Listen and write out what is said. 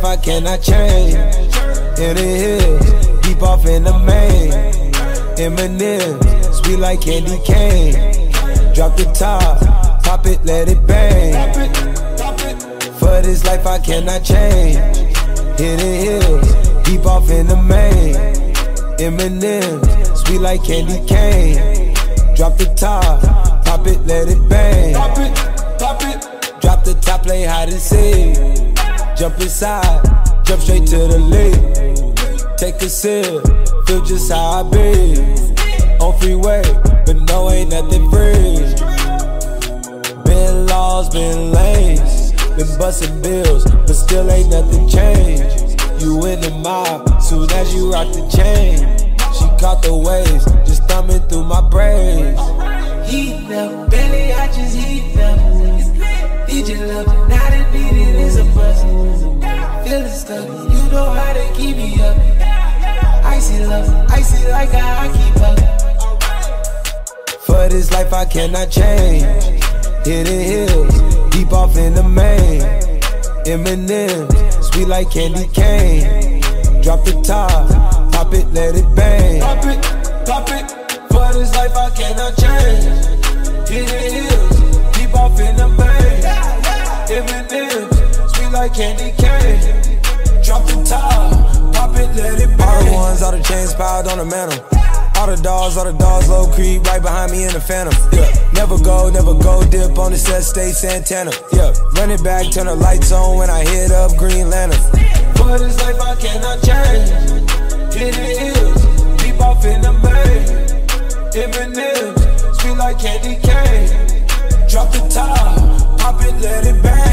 life I cannot change. In the hills, deep off in the main. M&M's, sweet like candy cane. Drop the top, pop it, let it bang. For this life I cannot change. In the hills, deep off in the main. M&M's, sweet like candy cane. Drop the top, pop it, let it bang. Drop the top, play hide and seek. Jump inside, jump straight to the lead. Take a sip, feel just how I be. On freeway, but no, ain't nothing free. Been lost, been lanes, been busting bills, but still ain't nothing changed. You in the mob, soon as you rock the chain. She caught the waves, just thumbing through my braids. Heat up, belly, I just heat up. Need your love, now that beating is a bust. Feeling stuck, you know how to keep me up. Icy love, icy like how I keep up. For this life I cannot change. Hidden hills, deep off in the main. M&M's, sweet like candy cane. Drop the top, pop it, let it bang. Pop it, for this life I cannot change. Hidden hills, deep off in the main. M&M's, sweet like candy cane. Drop the top, pop it, let it bang. All the ones, all the chains piled on the mantle. All the dogs, low creep right behind me in the phantom. Yeah, never go, dip on the set, stay Santana. Yeah, run it back, turn the lights on when I hit up Green Lantern. For this life I cannot change. Hidden hills, deep off in the main. M&M's, sweet like candy cane. Drop the top, pop it, let it bang.